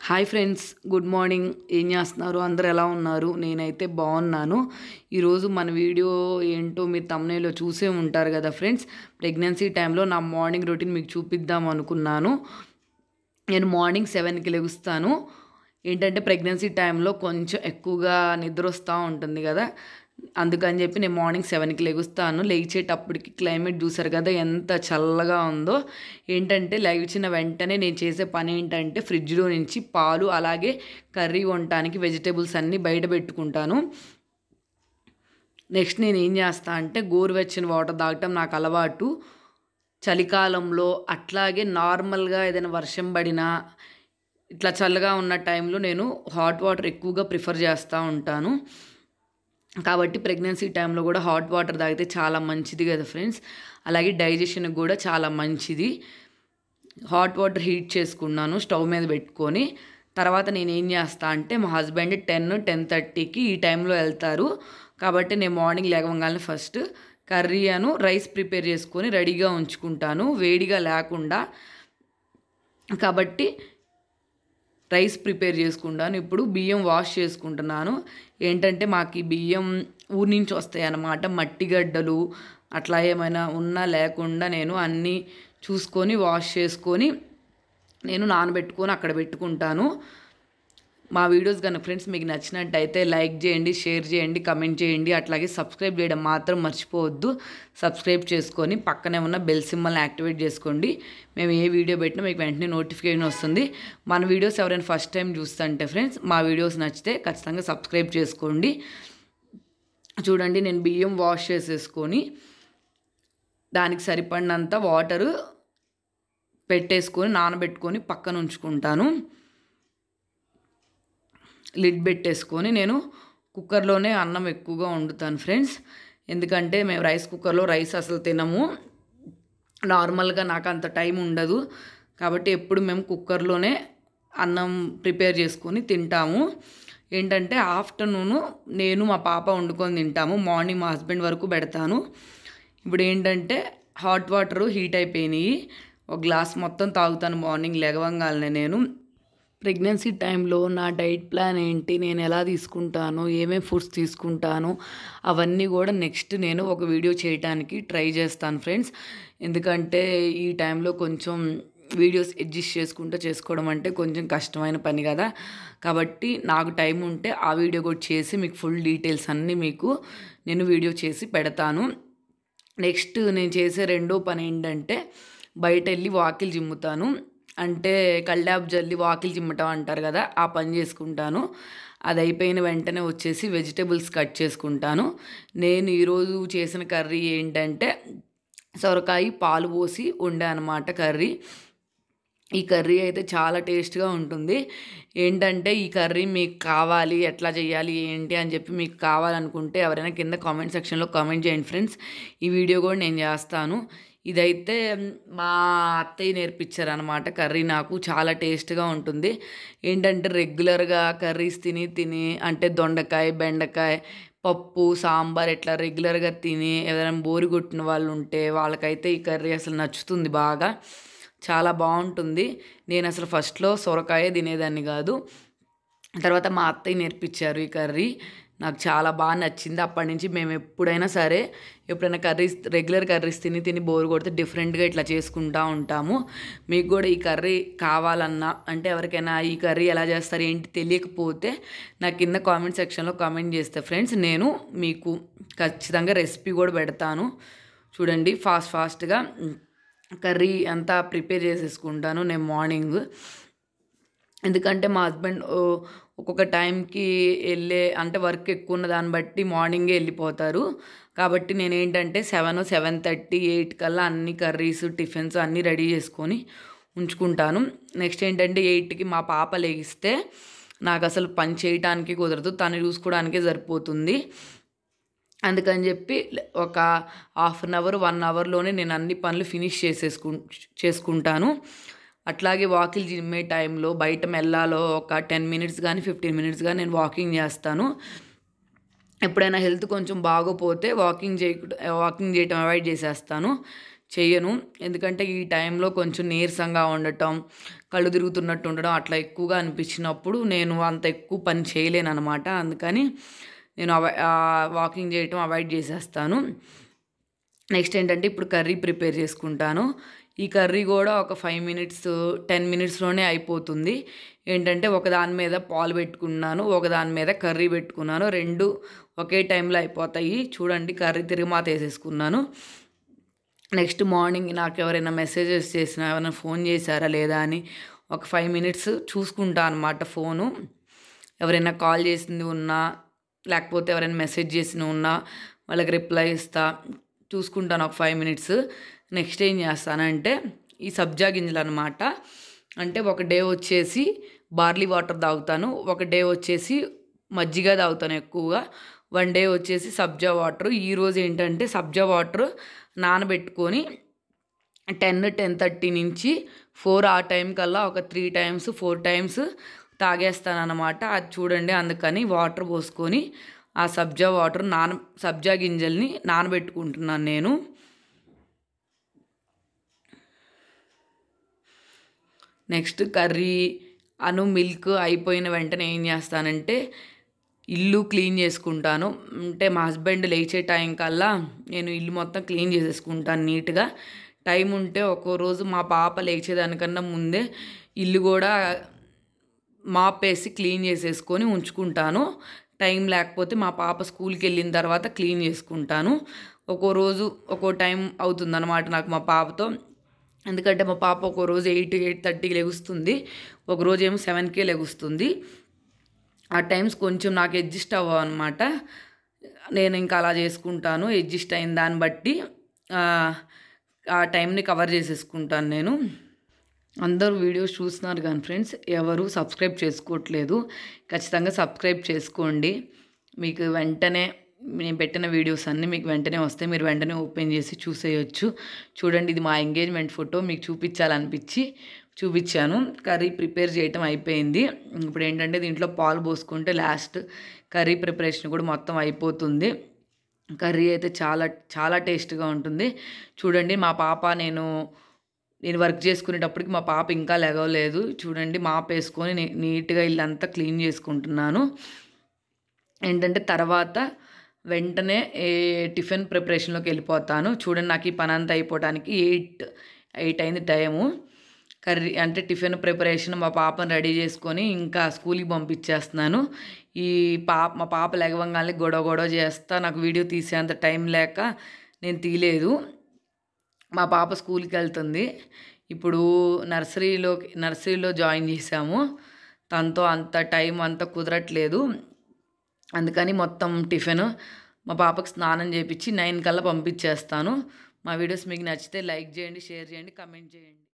Hi friends, good morning. ఏం చేస్తున్నారు? అందరూ ఎలా ఉన్నారు? నేనైతే బాగున్నాను. ఈరోజు మన వీడియో ఏంటో మీరు తమ్నైల్లో చూసే ఉంటారు కదా ఫ్రెండ్స్. ప్రెగ్నెన్సీ టైంలో నా మార్నింగ్ రొటీన్ మీకు చూపిద్దాం అనుకున్నాను. నేను మార్నింగ్ 7కి లెగుస్తాను. ఏంటంటే ప్రెగ్నెన్సీ టైంలో కొంచెం ఎక్కువగా నిద్ర వస్తూ ఉంటుంది కదా, అందుకని చెప్పి నేను మార్నింగ్ 7కి లెగుస్తాను. లేచేటప్పటికి క్లైమేట్ చూసారు కదా ఎంత చల్లగా ఉందో. ఏంటంటే లేచిన వెంటనే నేను చేసే పని ఏంటంటే ఫ్రిడ్జ్లో నుంచి పాలు అలాగే కర్రీ వండటానికి వెజిటేబుల్స్ అన్నీ బయట పెట్టుకుంటాను. నెక్స్ట్ నేను ఏం చేస్తా అంటే గోరువెచ్చని వాటర్ తాగటం నాకు అలవాటు. చలికాలంలో అట్లాగే నార్మల్గా ఏదైనా వర్షం పడినా ఇట్లా చల్లగా ఉన్న టైంలో నేను హాట్ వాటర్ ఎక్కువగా ప్రిఫర్ చేస్తూ ఉంటాను. కాబట్టి ప్రెగ్నెన్సీ టైంలో కూడా హాట్ వాటర్ తాగితే చాలా మంచిది కదా ఫ్రెండ్స్. అలాగే డైజెషన్కి కూడా చాలా మంచిది. హాట్ వాటర్ హీట్ చేసుకున్నాను స్టవ్ మీద పెట్టుకొని. తర్వాత నేను ఏం చేస్తా అంటే మా హస్బెండ్ 10-10:30కి ఈ టైంలో వెళ్తారు. కాబట్టి నేను మార్నింగ్ లేవగానే ఫస్ట్ కర్రీ రైస్ ప్రిపేర్ చేసుకొని రెడీగా ఉంచుకుంటాను, వేడిగా లేకుండా. కాబట్టి రైస్ ప్రిపేర్ చేసుకుంటాను. ఇప్పుడు బియ్యం వాష్ చేసుకుంటున్నాను. ఏంటంటే మాకు ఈ బియ్యం ఊరి నుంచి వస్తాయి అన్నమాట. మట్టి గడ్డలు అట్లా ఏమైనా ఉన్నా లేకుండా నేను అన్నీ చూసుకొని వాష్ చేసుకొని నేను నానబెట్టుకొని అక్కడ పెట్టుకుంటాను. మా వీడియోస్ కనుక ఫ్రెండ్స్ మీకు నచ్చినట్టయితే లైక్ చేయండి, షేర్ చేయండి, కమెంట్ చేయండి. అట్లాగే సబ్స్క్రైబ్ చేయడం మాత్రం మర్చిపోవద్దు. సబ్స్క్రైబ్ చేసుకొని పక్కనే ఉన్న బెల్ సింబల్ని యాక్టివేట్ చేసుకోండి. మేము ఏ వీడియో పెట్టినా మీకు వెంటనే నోటిఫికేషన్ వస్తుంది. మన వీడియోస్ ఎవరైనా ఫస్ట్ టైం చూస్తుంటే ఫ్రెండ్స్ మా వీడియోస్ నచ్చితే ఖచ్చితంగా సబ్స్క్రైబ్ చేసుకోండి. చూడండి, నేను బియ్యం వాష్ చేసేసుకొని దానికి సరిపడినంత వాటరు పెట్టేసుకొని నానబెట్టుకొని పక్కన ఉంచుకుంటాను. లిడ్ పెట్టేసుకొని నేను కుక్కర్లోనే అన్నం ఎక్కువగా వండుతాను ఫ్రెండ్స్. ఎందుకంటే మేము రైస్ కుక్కర్లో రైస్ అసలు తినము. నార్మల్గా నాకు అంత టైం ఉండదు. కాబట్టి ఎప్పుడు మేము కుక్కర్లోనే అన్నం ప్రిపేర్ చేసుకొని తింటాము. ఏంటంటే ఆఫ్టర్నూను నేను మా పాప వండుకొని తింటాము. మార్నింగ్ మా హస్బెండ్ వరకు పెడతాను. ఇప్పుడు ఏంటంటే హాట్ వాటర్ హీట్ అయిపోయినాయి. ఒక గ్లాస్ మొత్తం తాగుతాను మార్నింగ్ లేవగానే. నేను ప్రెగ్నెన్సీ టైంలో నా డైట్ ప్లాన్ ఏంటి, నేను ఎలా తీసుకుంటాను, ఏమేమి ఫుడ్స్ తీసుకుంటాను, అవన్నీ కూడా నెక్స్ట్ నేను ఒక వీడియో చేయడానికి ట్రై చేస్తాను ఫ్రెండ్స్. ఎందుకంటే ఈ టైంలో కొంచెం వీడియోస్ అడ్జస్ట్ చేసుకోవడం అంటే కొంచెం కష్టమైన పని కదా. కాబట్టి నాకు టైం ఉంటే ఆ వీడియో కూడా చేసి మీకు ఫుల్ డీటెయిల్స్ అన్నీ మీకు నేను వీడియో చేసి పెడతాను. నెక్స్ట్ నేను చేసే రెండో పని ఏంటంటే బయట వెళ్ళి వాకిలి చిమ్ముతాను. అంటే కల్లాపు జల్లి వాకిలి చిమ్మటం అంటారు కదా, ఆ పని చేసుకుంటాను. అది అయిపోయిన వెంటనే వచ్చేసి వెజిటేబుల్స్ కట్ చేసుకుంటాను. నేను ఈరోజు చేసిన కర్రీ ఏంటంటే సొరకాయ పాలు పోసి వండా అనమాట కర్రీ. ఈ కర్రీ అయితే చాలా టేస్ట్గా ఉంటుంది. ఏంటంటే ఈ కర్రీ మీకు కావాలి, ఎట్లా చేయాలి ఏంటి అని చెప్పి మీకు కావాలనుకుంటే ఎవరైనా కింద కామెంట్ సెక్షన్లో కామెంట్ చేయండి ఫ్రెండ్స్. ఈ వీడియో కూడా నేను చేస్తాను. ఇదైతే మా అత్తయ్య నేర్పించారనమాట కర్రీ. నాకు చాలా టేస్ట్గా ఉంటుంది. ఏంటంటే రెగ్యులర్గా కర్రీస్ తిని అంటే దొండకాయ, బెండకాయ, పప్పు, సాంబార్ ఇట్లా రెగ్యులర్గా తిని ఎవరైనా బోరు కొట్టిన వాళ్ళు ఉంటే వాళ్ళకైతే ఈ కర్రీ అసలు నచ్చుతుంది బాగా. చాలా బాగుంటుంది. నేను అసలు ఫస్ట్లో సొరకాయ తినేదాన్ని కాదు. తర్వాత మా అత్తయ్య నేర్పించారు ఈ కర్రీ. నాకు చాలా బాగా నచ్చింది. అప్పటి నుంచి మేము ఎప్పుడైనా సరే ఎప్పుడైనా రెగ్యులర్ కర్రీస్ తిని బోర్ కొడితే డిఫరెంట్గా ఇట్లా చేసుకుంటూ ఉంటాము. మీకు కూడా ఈ కర్రీ కావాలన్నా అంటే ఎవరికైనా ఈ కర్రీ ఎలా చేస్తారు ఏంటి తెలియకపోతే నాకు కింద కామెంట్ సెక్షన్లో కామెంట్ చేస్తే ఫ్రెండ్స్ నేను మీకు ఖచ్చితంగా రెసిపీ కూడా పెడతాను. చూడండి, ఫాస్ట్గా కర్రీ అంతా ప్రిపేర్ చేసేసుకుంటాను నేను మార్నింగ్. ఎందుకంటే మా హస్బెండ్ ఒక్కొక్క టైంకి అంటే వర్క్ ఎక్కువ ఉన్న దాన్ని బట్టి మార్నింగే వెళ్ళిపోతారు. కాబట్టి నేను ఏంటంటే 7-7:30, 8 కల్లా అన్ని కర్రీస్, టిఫిన్స్ అన్నీ రెడీ చేసుకొని ఉంచుకుంటాను. నెక్స్ట్ ఏంటంటే 8కి మా పాప లేగిస్తే నాకు అసలు పని చేయటానికి కుదరదు, తను చూసుకోవడానికే సరిపోతుంది. అందుకని చెప్పి ఒక హాఫ్ అన్ అవర్ 1 అవర్లోనే నేను అన్ని పనులు ఫినిష్ చేసుకుంటాను. అట్లాగే వాకింగ్ చిమ్మే టైంలో బయట మెల్లాలో ఒక 10 మినిట్స్ కానీ 15 మినిట్స్ కానీ నేను వాకింగ్ చేస్తాను. ఎప్పుడైనా హెల్త్ కొంచెం బాగోపోతే వాకింగ్ చేయటం అవాయిడ్ చేసేస్తాను. చెయ్యను. ఎందుకంటే ఈ టైంలో కొంచెం నీరసంగా ఉండటం, కళ్ళు తిరుగుతున్నట్టు ఉండడం అట్లా ఎక్కువగా అనిపించినప్పుడు నేను అంత ఎక్కువ పని చేయలేననమాట. అందుకని నేను వాకింగ్ చేయటం అవాయిడ్ చేసేస్తాను. నెక్స్ట్ ఏంటంటే ఇప్పుడు కర్రీ ప్రిపేర్ చేసుకుంటాను. ఈ కర్రీ కూడా ఒక 5 మినిట్స్ 10 మినిట్స్‌లోనే అయిపోతుంది. ఏంటంటే ఒకదాని మీద పాలు పెట్టుకున్నాను, ఒకదాని మీద కర్రీ పెట్టుకున్నాను. 2 ఒకే టైంలో అయిపోతాయి. చూడండి కర్రీ తిరగమాత ఏసేసుకున్నాను. నెక్స్ట్ మార్నింగ్ నాకెవరైనా మెసేజెస్ చేసినా, ఎవరైనా ఫోన్ చేశారా లేదా అని ఒక 5 మినిట్స్ చూసుకుంటా అనమాట ఫోను. ఎవరైనా కాల్ చేసింది ఉన్నా, లేకపోతే ఎవరైనా మెసేజ్ చేసినవి ఉన్నా వాళ్ళకి రిప్లై ఇస్తా. చూసుకుంటాను ఒక 5 మినిట్స్. నెక్స్ట్ ఏం చేస్తానంటే ఈ సబ్జా గింజలనమాట. అంటే ఒక డే వచ్చేసి బార్లీ వాటర్ తాగుతాను. ఒక డే వచ్చేసి మజ్జిగ తాగుతాను ఎక్కువగా. 1 డే వచ్చేసి సబ్జా వాటర్. ఈరోజు ఏంటంటే సబ్జా వాటర్ నానబెట్టుకొని 10-10:30 నుంచి 4 ఆ టైం కల్లా ఒక 3 టైమ్స్ 4 టైమ్స్ తాగేస్తానన్నమాట. అది చూడండి అందుకని వాటర్ పోసుకొని ఆ సబ్జా గింజల్ని నానబెట్టుకుంటున్నాను నేను. నెక్స్ట్ కర్రీ మిల్క్ అయిపోయిన వెంటనే ఏం చేస్తానంటే ఇల్లు క్లీన్ చేసుకుంటాను. అంటే మా హస్బెండ్ లేచే టైం కల్లా నేను ఇల్లు మొత్తం క్లీన్ చేసేసుకుంటాను నీట్‌గా. టైం ఉంటే ఒక్కో రోజు మా పాప లేచేదానికన్నా ముందే ఇల్లు కూడా మాపేసి క్లీన్ చేసేసుకొని ఉంచుకుంటాను. టైం లేకపోతే మా పాప స్కూల్కి వెళ్ళిన తర్వాత క్లీన్ చేసుకుంటాను. ఒక్కో రోజు ఒక్కో టైం అవుతుందన్నమాట నాకు మా పాపతో. ఎందుకంటే మా పాప ఒక్కో రోజు 8-8:30కి లెగుస్తుంది. ఒకరోజు ఏమో 7కే లెగుస్తుంది. ఆ టైమ్స్ కొంచెం నాకు అడ్జస్ట్ అవ్వవన్నమాట. నేను ఇంకా అలా చేసుకుంటాను. అడ్జస్ట్ అయిన దాన్ని బట్టి ఆ టైంని కవర్ చేసేసుకుంటాను నేను. అందరూ వీడియోస్ చూస్తున్నారు కానీ ఫ్రెండ్స్ ఎవరు సబ్స్క్రైబ్ చేసుకోవట్లేదు. ఖచ్చితంగా సబ్స్క్రైబ్ చేసుకోండి. మీకు వెంటనే నేను పెట్టిన వీడియోస్ అన్నీ మీకు వెంటనే వస్తాయి. మీరు వెంటనే ఓపెన్ చేసి చూసేయొచ్చు. చూడండి ఇది మా ఎంగేజ్మెంట్ ఫోటో మీకు చూపించాలనిపించి చూపించాను. కర్రీ ప్రిపేర్ చేయటం అయిపోయింది. ఇప్పుడు ఏంటంటే దీంట్లో పాలు పోసుకుంటే లాస్ట్ కర్రీ ప్రిపరేషన్ కూడా మొత్తం అయిపోతుంది. కర్రీ అయితే చాలా చాలా టేస్ట్గా ఉంటుంది. చూడండి మా పాప నేను వర్క్ చేసుకునేటప్పటికి మా పాప ఇంకా లెగవలేదు. చూడండి మాప్ వేసుకొని నీట్‌గా ఇల్లంతా క్లీన్ చేసుకుంటున్నాను. ఏంటంటే తర్వాత వెంటనే టిఫిన్ ప్రిపరేషన్‌లోకి వెళ్ళిపోతాను. చూడండి నాకు ఈ పనంతా అయిపోవడానికి 8 అయింది టైము. కర్రీ అంటే టిఫిన్ ప్రిపరేషన్ మా పాపని రెడీ చేసుకొని ఇంకా స్కూల్‌కి పంపించేస్తున్నాను. మా పాప లెగవంగానే గొడవ చేస్తా నాకు వీడియో తీసేంత టైం లేక నేను తీయలేదు. మా పాప స్కూల్‌కి వెళ్తుంది. ఇప్పుడు నర్సరీలో జాయిన్ చేశాము. తనతో అంత టైం అంతా కుదరట్లేదు. అందుకని మొత్తం టిఫిన్ మా పాపకి స్నానం చేపించి 9 కల్లా పంపించేస్తాను. మా వీడియోస్ మీకు నచ్చితే లైక్ చేయండి, షేర్ చేయండి, కామెంట్ చేయండి.